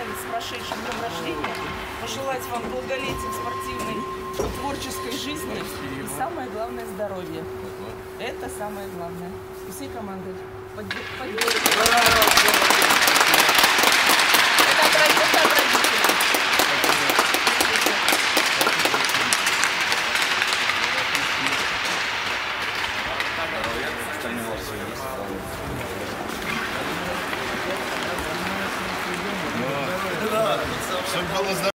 поздравить с прошедшим днем рождения, пожелать вам долголетия, спортивной и творческой жизни и самое главное здоровье. Это самое главное. И всей командой. Поддержите. Это от родителей. Чтобы было здорово.